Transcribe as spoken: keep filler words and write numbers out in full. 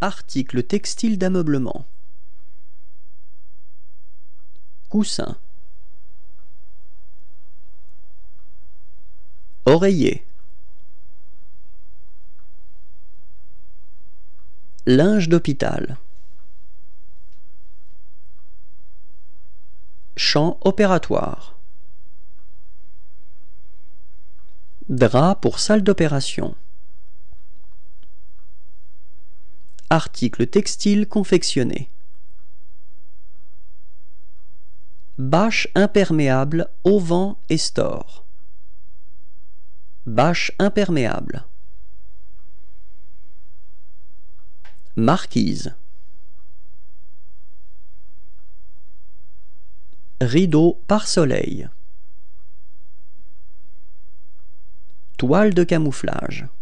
Article textile d'ameublement. Coussin. Oreiller. Linge d'hôpital. Champ opératoire. Drap pour salle d'opération. Article textile confectionné. Bâche imperméable au vent et store. Bâche imperméable. Marquise. Rideau pare-soleil. Toile de camouflage.